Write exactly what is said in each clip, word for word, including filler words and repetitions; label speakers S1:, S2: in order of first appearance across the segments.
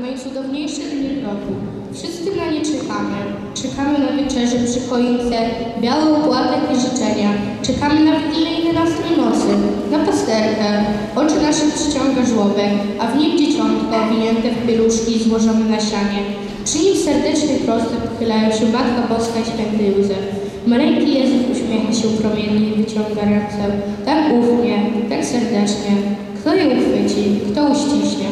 S1: najcudowniejsze dni roku. Wszyscy na nie czekamy. Czekamy na wieczerze przy choince, biały opłatek i życzenia. Czekamy na wigilijne nastrój nocy, na pasterkę. Oczy nasze przyciąga żłobek, a w nim dzieciątko owinięte w pieluszki i złożone na sianie. Przy nim serdecznie prosto pochylają się Matka Boska i Święty Józef. Maleńki Jezus uśmiecha się promiennie i wyciąga ręce. Tak ufnie, tak serdecznie. Kto je uchwyci, kto uściśnie?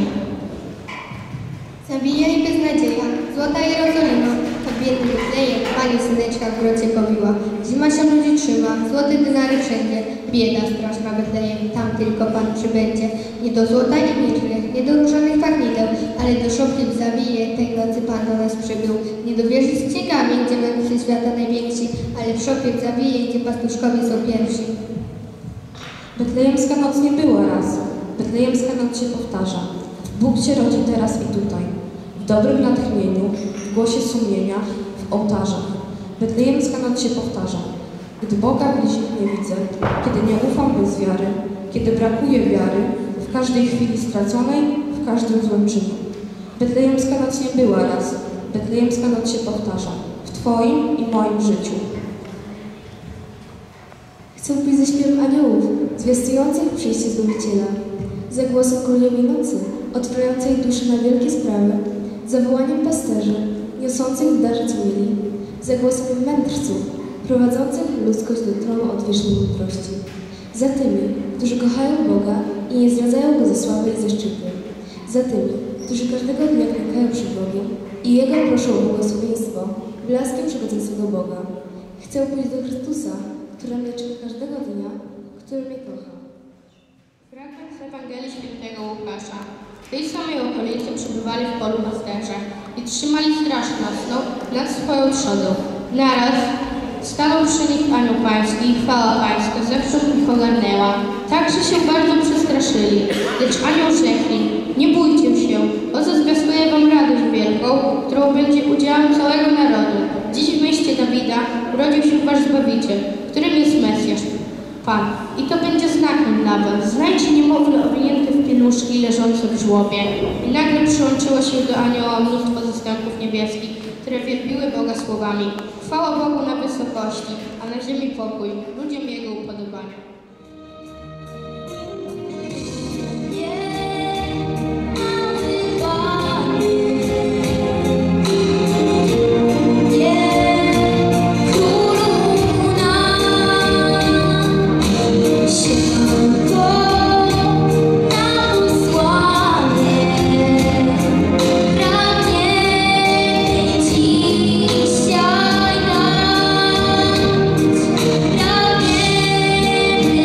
S2: Zabija i beznadzieja, złota Jerozolima, to biedny Betlejem, Pani syneczka w grocie pobiła. Zima się ludzi trzyma, złote dynary wszędzie, bieda straszna Betlejem, tam tylko Pan przybędzie. Nie do złota i mirnych, nie do różanych pachnideł, ale do szopki w Zawiję tej nocy Pan do nas przybył. Nie do wieży z księgami, gdzie mędrcy świata najwięksi, ale w szopie w Zawiję, gdzie pastuszkowie są pierwsi.
S3: Betlejemska noc nie była raz, betlejemska noc się powtarza. Bóg się rodzi teraz i tutaj, w dobrym natchnieniu, w głosie sumienia, w ołtarzach. Betlejemska noc się powtarza. Gdy Boga bliźni nie widzę, kiedy nie ufam bez wiary, kiedy brakuje wiary, w każdej chwili straconej, w każdym złym czynu. Betlejemska noc nie była raz, betlejemska noc się powtarza, w Twoim i moim życiu.
S4: Chcę pójść ze śpiewem aniołów, zwiastujących przyjście Zbawiciela, za głosem królowej nocy, otwierającej duszy na wielkie sprawy, za wołaniem pasterzy, niosących w darze mieli, za głosem mędrców, prowadzących ludzkość do tronu odwiecznej mądrości, za tymi, którzy kochają Boga i nie zdradzają Go ze sławy i ze szczytu, za tymi, którzy każdego dnia klękają przed Bogiem i Jego proszą o błogosławieństwo, blaskiem przychodzącego Boga. Chcę pójść do Chrystusa, który mnie czeka każdego dnia, który mnie kocha.
S1: Fragment z Ewangelii Świętego Łukasza. W tej samej okolicy przebywali w polu pasterze i trzymali straż nocną nad swoją trzodą. Naraz stanął przy nich anioł pański i chwała pańska zewsząd ich ogarnęła. Tak, że się bardzo przestraszyli. Lecz anioł rzekł im: nie bójcie się, oto zwiastuję wam radość wielką, którą będzie udziałem całego narodu. Dziś w mieście Dawida urodził się wasz Zbawiciel, którym jest Mesjasz, Pan. I to będzie znakiem dla was. Znajdźcie niemowlę owinięte w pieluszki leżące w żłobie. I nagle przyłączyło się do anioła mnóstwo zastępów niebieskich, które wielbiły Boga słowami: chwała Bogu na wysokości, a na ziemi pokój, ludziom Jego upodobania.
S5: Prawie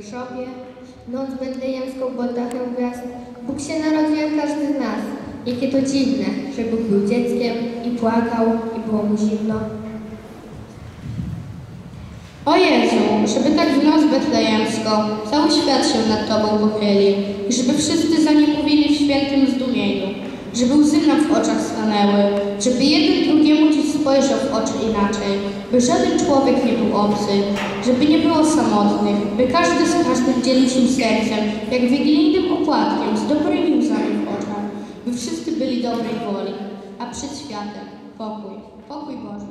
S2: workshopie, noc betlejemską pod dachem gwiazd. Bóg się narodził jak każdy z nas. Jakie to dziwne, że Bóg był dzieckiem i płakał i było mu zimno.
S1: O Jezu, żeby tak w noc betlejemską cały świat się nad Tobą pochylił i żeby wszyscy za nim mówili w świętym zdumieniu, żeby łzy nam w oczach stanęły, żeby jeden drugiemu dziś spojrzał w oczy inaczej, by żaden człowiek nie był obcy, żeby nie było samotnych, by każdy z każdym dzielił się sercem, jak wigilijnym opłatkiem, z dobrymi łzami w oczach, by wszyscy byli dobrej woli, a przed światem pokój, pokój Boży.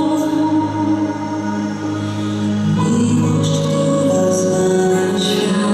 S5: Miłość, która zmienia świat.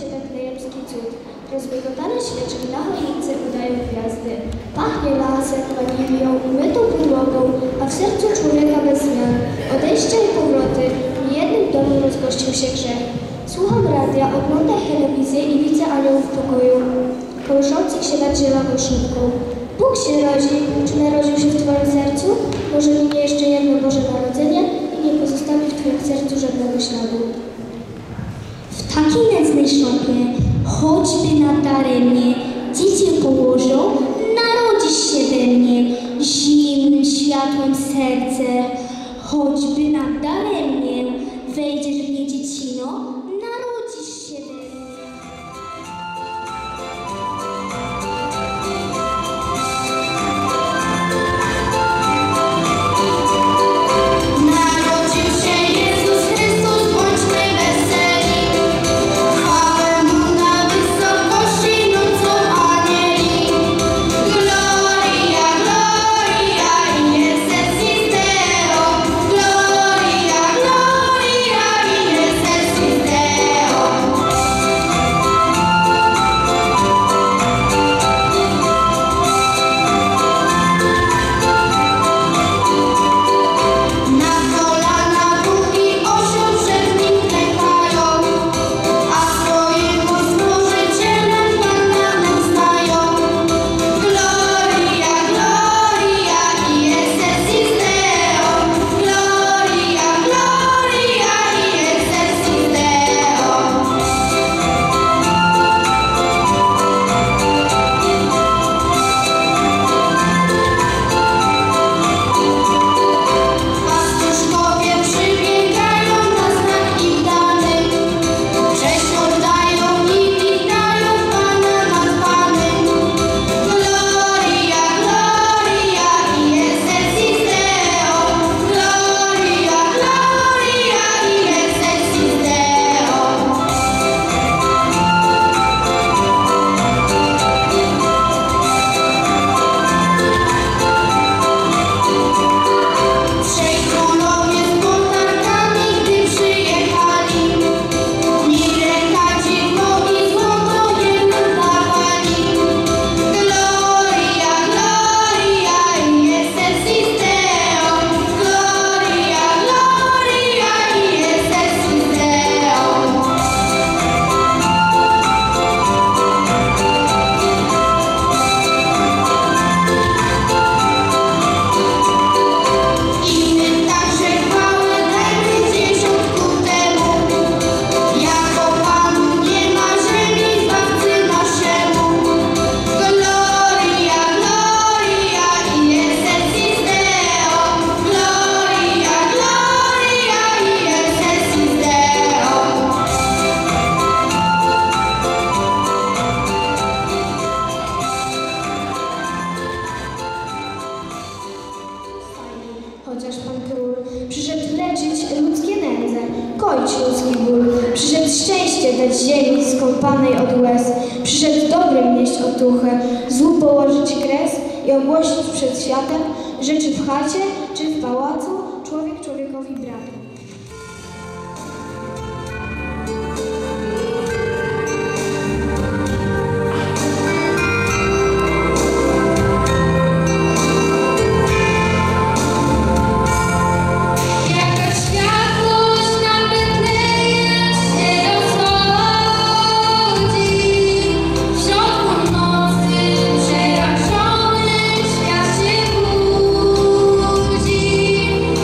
S5: się betlejemski cud. Rozmigotane świeczki na choince udają gwiazdy. Pachnie lasem, wanilią i mytą podłogą, a w sercu człowieka bez zmian, odejścia i powroty, w jednym domu rozgościł się grzech. Słucham radia, oglądam telewizję i widzę aniołów w pokoju, kołyszących się nad zieloną szybką. Bóg się rodzi. Czy narodził się w Twoim sercu? Może minie jeszcze jedno Boże Narodzenie i nie pozostawi w Twoim sercu żadnego śladu.
S6: W takiej nędznej szopie, choćby nadaremnie, dziecię położą, narodzisz się we mnie, zimnym światłem serce, choćby nadaremnie, wejdziesz w nie dziecino, narodzisz się we mnie.
S5: Chociaż Pan Król przyszedł leczyć ludzkie nędze, koić ludzki ból, przyszedł szczęście dać ziemi skąpanej od łez, przyszedł dobrym nieść otuchę, złu położyć kres i ogłosić przed światem, że czy w chacie, czy w pałacu człowiek człowiekowi brat.
S1: Przerażony świat się budzi.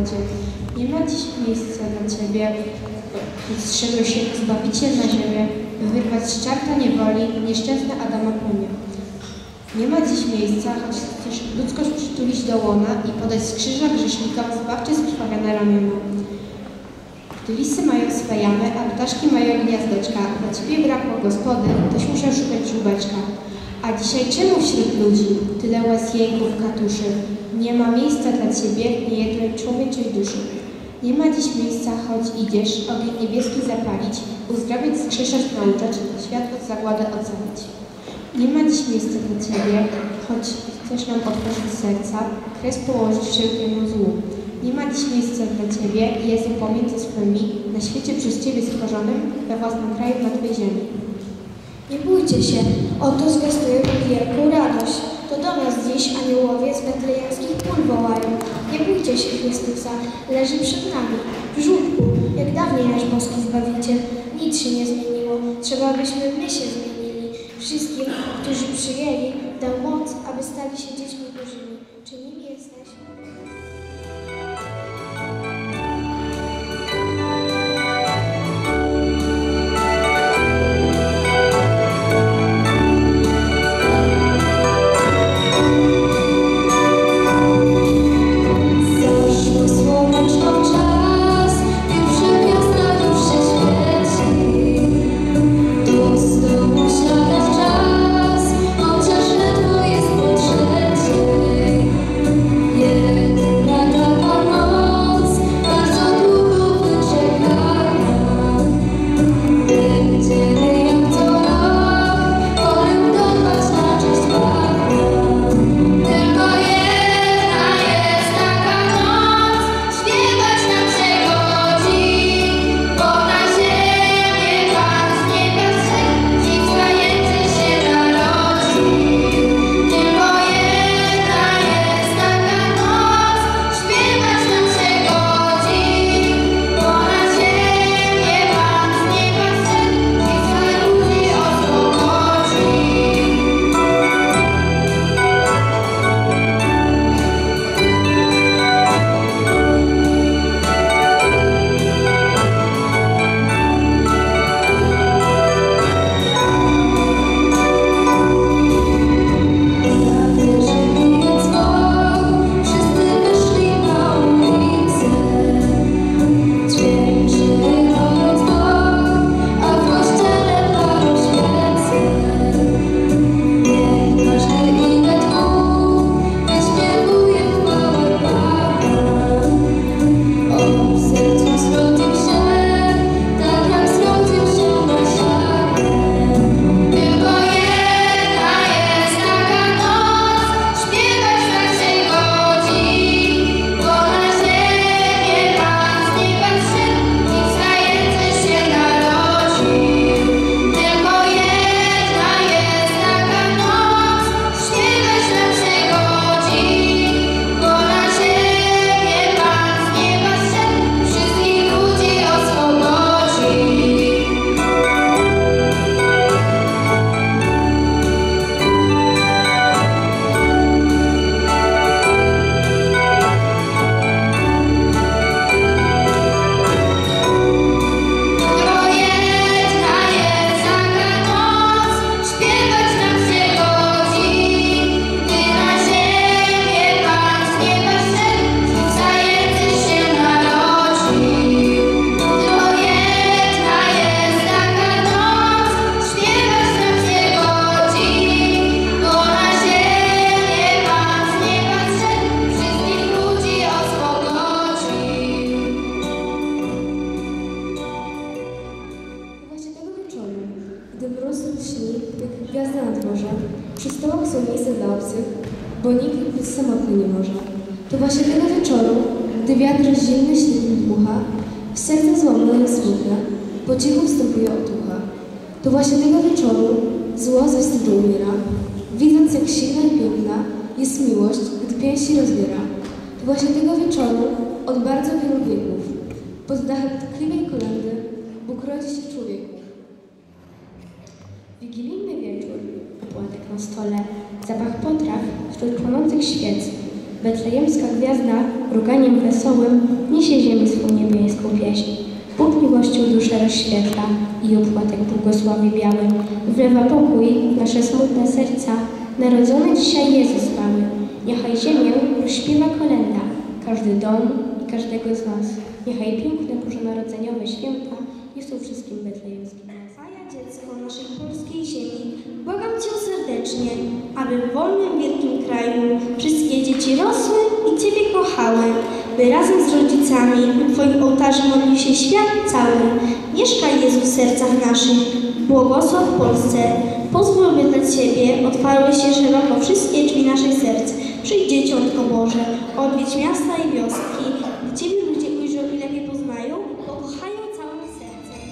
S7: wodzie. Nie ma dziś miejsca dla Ciebie, zszedłeś się Zbawiciel na ziemię, by wyrwać z czarta niewoli nieszczęsne Adama plemię. Nie ma dziś miejsca, choć chcesz ludzkość przytulić do łona i podać z krzyża grzesznikom zbawcze skrwawione ramiona. Gdy lisy mają swe jamy, a ptaszki mają gniazdeczka, dla Ciebie brakło gospody, toś musiał szukać żółbeczka. A dzisiaj czemu wśród ludzi tyle łez, jęków, katuszy? Nie ma miejsca dla Ciebie, niejednej człowieczej duszy. Nie ma dziś miejsca, choć idziesz, ogień niebieski zapalić, uzdrawiać, skrzeszać, nauczać, świat od zagłady ocalić. Nie ma dziś miejsca dla Ciebie, choć chcesz nam otworzyć serca, kres położyć wszelkiemu złu. Nie ma dziś miejsca dla Ciebie, Jezu, pomiędzy swymi, na świecie przez Ciebie stworzonym, we własnym kraju na Twej ziemi.
S5: Nie bójcie się, oto zwiastuję wielką radość. To do nas dziś aniołowie z betlejemskich pól wołają. Nie bójcie się Chrystusa, leży przed nami, w żółtku, jak dawniej nasz boski Zbawiciel. Nic się nie zmieniło, trzeba byśmy my się zmienili. Wszystkim, którzy przyjęli, dał moc, aby stali się dziećmi Bożymi. Czy nimi jesteś?
S4: Przy stołach są miejsca dla obcych, bo nikt być samotny nie może. To właśnie tego wieczoru, gdy wiatr zimny śnieg dmucha, w serce złamane smutne, po cichu wstępuje otucha. To właśnie tego wieczoru zło ze wstydu umiera, widząc jak silna i piękna jest miłość, gdy pięści rozbiera. To właśnie tego wieczoru od bardzo wielu wieków, pod dachem tkliwej kolędy, Bóg rodzi się w człowieku.
S7: Wigilijny wieczór, opłatek na stole, zapach potraw wśród płonących świec.
S5: Betlejemska gwiazda, mruganiem wesołym, niesie ziemi swą niebieską pieśń. Bóg miłością duszę rozświetla i opłatek błogosławi biały. Wlewa pokój w nasze smutne serca, narodzony dzisiaj Jezus mały. Niechaj ziemię rozśpiewa kolenda, każdy dom i każdego z nas. Niechaj piękne bożonarodzeniowe święta niosą wszystkim betlejemskim.
S6: A ja, dziecko naszej polskiej ziemi, błagam Cię serdecznie, aby w wolnym, wielkim kraju wszystkie dzieci rosły i Ciebie kochały, by razem z rodzicami u Twoich ołtarzy modlił się świat cały. Mieszkaj Jezus w sercach naszych, błogosław Polsce. Pozwól, by dla Ciebie otwarły się szeroko wszystkie drzwi naszych serc. Przyjdź, Dzieciątko Boże, odwiedź miasta i wioski, gdzie Ciebie ludzie ujrzą i lepiej poznają, bo kochają całym sercem.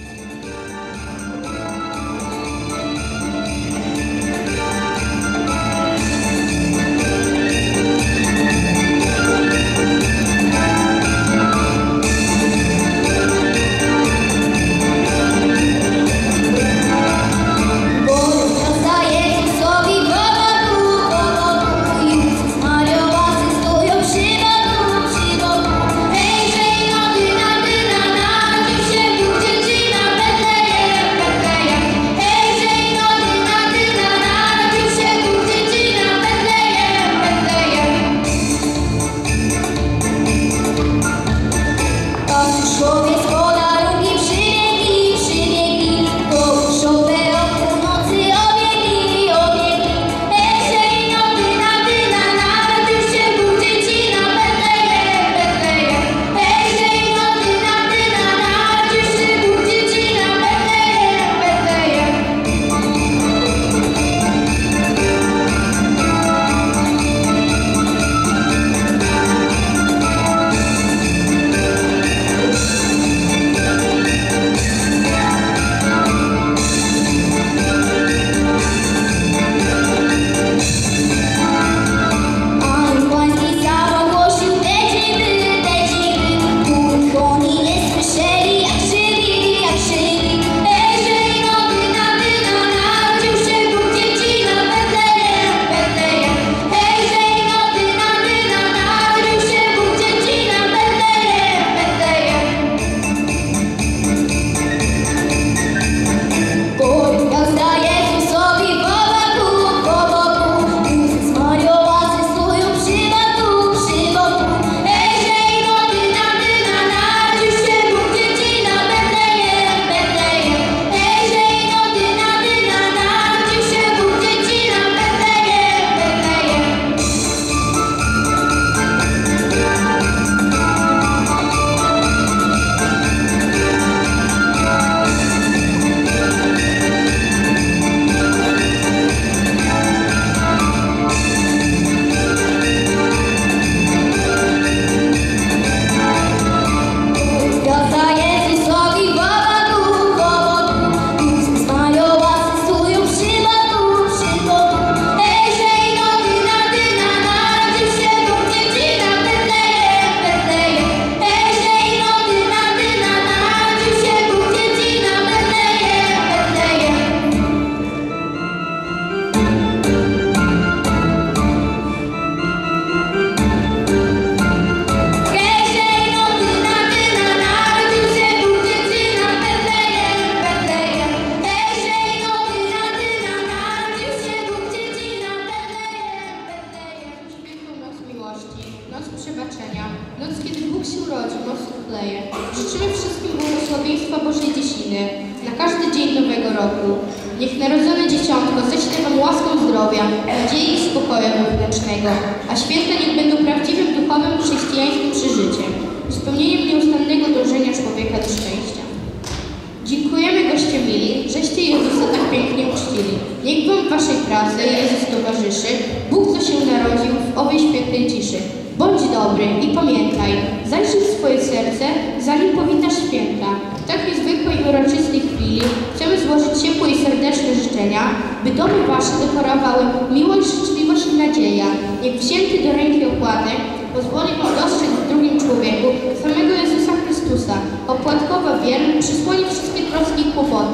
S1: Życzymy wszystkim błogosławieństwa Bożej Dzieciny na każdy dzień nowego roku. Niech narodzone dzieciątko ześle Wam łaskę zdrowia, nadziei i spokoju wewnętrznego, a święta niech będą prawdziwym duchowym chrześcijańskim przeżyciem, spełnieniem nieustannego dążenia człowieka do szczęścia. Dziękujemy, goście mili, żeście Jezusa tak pięknie uczcili. Niech Wam w Waszej pracy Jezus towarzyszy, Bóg, co się narodził w owej świętej ciszy. Bądź dobry i pamiętaj, zajrzyj w swoje serce, zanim powitasz święta. W tak niezwykłej i uroczystej chwili chcemy złożyć ciepłe i serdeczne życzenia, by domy Wasze dekorowały miłość, życzliwość i nadzieja. Niech wzięty do ręki opłatek pozwoli Wam dostrzec w drugim człowieku samego Jezusa Chrystusa. Opłatkowa wierność przysłoni wszystkie troski i kłopoty.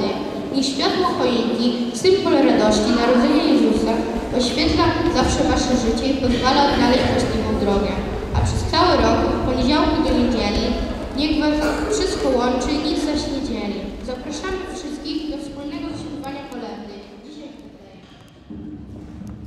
S1: Niech światło choinki, symbol radości narodzenia Jezusa, oświetla zawsze wasze życie i pozwala odnaleźć właściwą drogę. A przez cały rok, od poniedziałku do niedzieli, niech was wszystko łączy, nic zaś nie dzieli. Zapraszamy wszystkich do wspólnego śpiewania kolędy. Dzisiaj w Betlejem.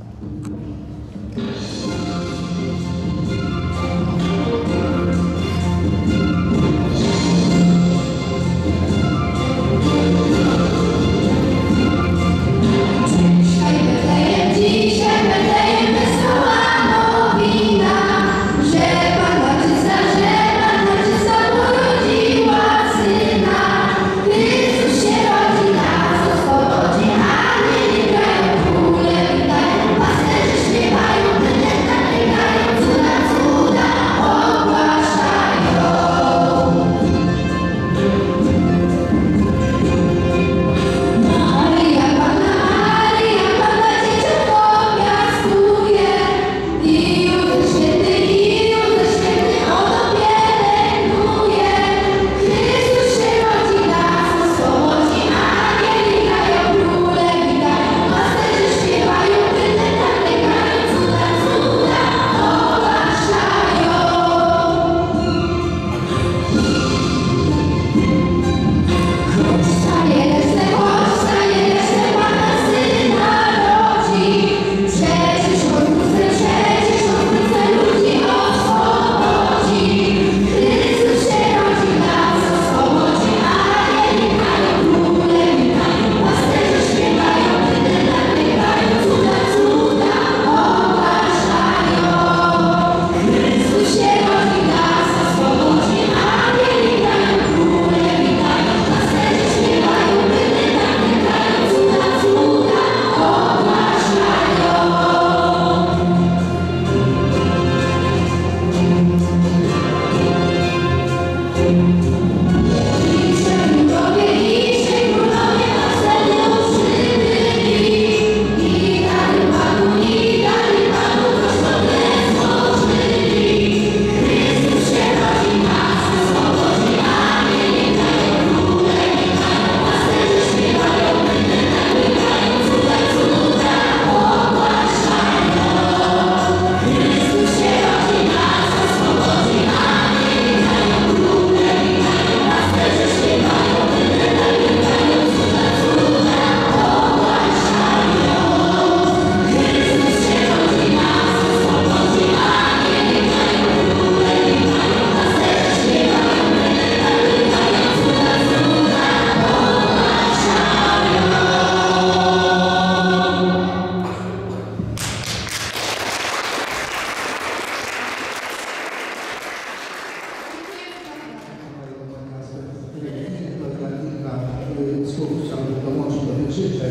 S8: słów chciałbym dołączyć do tych życzeń.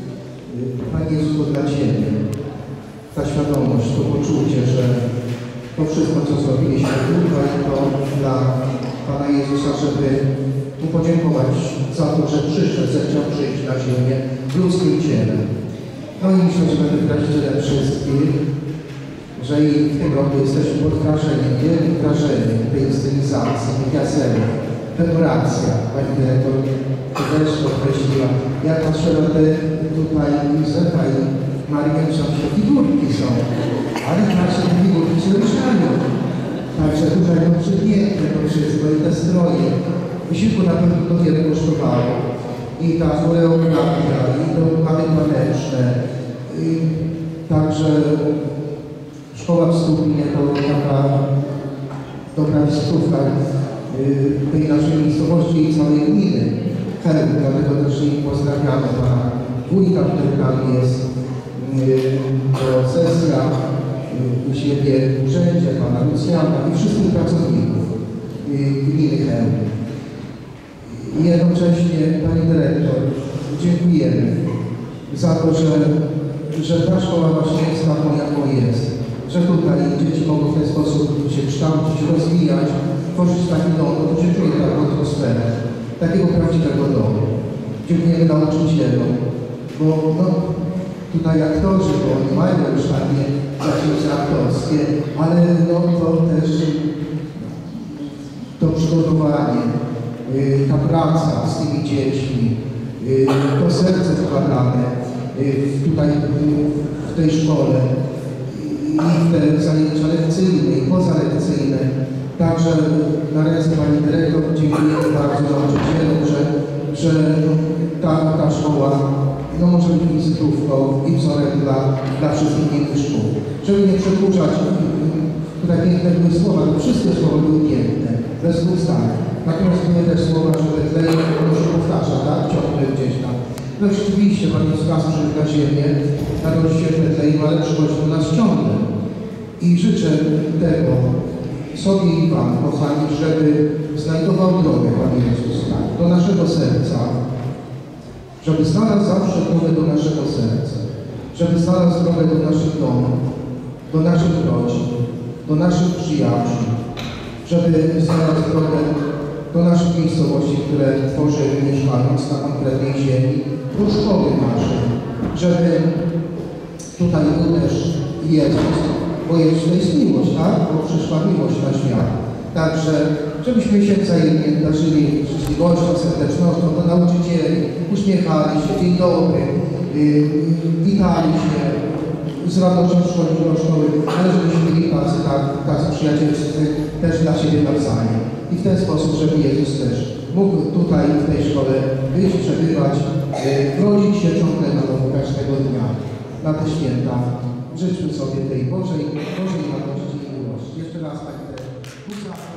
S8: Panie Jezu, to dla Ciebie. Ta świadomość, to poczucie, że to wszystko, co zrobiliśmy tutaj, to dla Pana Jezusa, żeby Mu podziękować za to, że przyszedł, zechciał przyjść na ziemię w ludzkim ciele. No i myślę, że będę wyrazicielem wszystkich, że i w tym roku jesteśmy pod wrażeniem, wielkim wrażeniem tej stylizacji, tych jasenek, dekoracja. Pani dyrektor też podkreśliła. Ja patrzę na te tutaj Józefa i Marię, że figurki są, ale patrzę, te figurki się ruszają. Także tutaj no przypiękne to wszystko i te stroje. Wysiłku na pewno to wiele kosztowało. I ta choreografia, i to pany taneczne. I także szkoła w Stubinie to taka dobra wizytówka tej naszej miejscowości i całej gminy. Helm, dlatego też i pozdrawiamy pana wójta, który tam jest, to sesja u siebie w urzędzie, pana Lucjana i wszystkich pracowników gminy Helm. I jednocześnie, pani dyrektor, dziękujemy za to, że, że ta szkoła właśnie jest taką, jaką jest. Że tutaj dzieci mogą w ten sposób się kształcić, rozwijać, tworzyć taki dom, to się czuje taką atmosferę, takiego prawdziwego domu. Dziękujemy nauczycielom, bo no, tutaj aktorzy, bo oni mają już takie zajęcia aktorskie, ale no, to też to przygotowanie, ta praca z tymi dziećmi, y, to serce wkładane y, tutaj y, w tej szkole i w te zajęcia lekcyjne i pozalekcyjne. Także na ręce Pani Dyrektor dziękuję bardzo nauczycielom, że, że ta, ta szkoła no, może być wizytówką i wzorem dla, dla wszystkich innych szkół. Żeby nie przedłużać, tutaj piękne były słowa, to wszystkie słowa były piękne, bez dwóch zdań. Natomiast były też słowa, że Betlejem ono się powtarza, tak? Ciągle gdzieś tam. No rzeczywiście, Pan Jezus nas przyszedł na ziemię, narodził się w Betlejem, ale przychodzi do nas ciągle. I życzę tego sobie i Wam, kochani, żeby znajdował drogę, Panie Jezus, do naszego serca, żeby znalazł zawsze drogę do naszego serca, żeby znalazł drogę do naszych domów, do naszych rodzin, do naszych przyjaciół, żeby znalazł drogę do naszych miejscowości, które tworzymy, mieszkając na konkretnej ziemi, do szkoły naszej, żeby tutaj był też Jezus, bo Jezus to jest miłość, tak? Bo przyszła miłość na świat. Także, żebyśmy się wzajemnie darzyli życzliwością, serdecznością do nauczycieli, uśmiechali się, dzień dobry, yy, witali się, z radością przychodzili do szkoły, ale żebyśmy byli tacy, tak, tacy przyjacielscy też dla siebie nawzajem. I w ten sposób, żeby Jezus też mógł tutaj w tej szkole być, przebywać, yy, rodzić się ciągle na nowo każdego dnia, na te święta. Życzmy sobie tej Bożej, Bożej radości i miłości. Jeszcze raz tak.